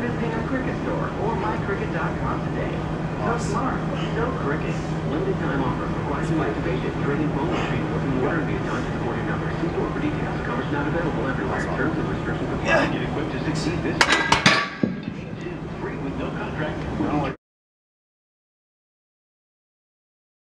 visiting our Cricket store or mycricket.com today. So smart, so Cricket. Limited time offer requires new activation. Trading phone machine with an order via non-supported number. See store for details. Coverage not available everywhere. Terms and restrictions apply. Get equipped to succeed this.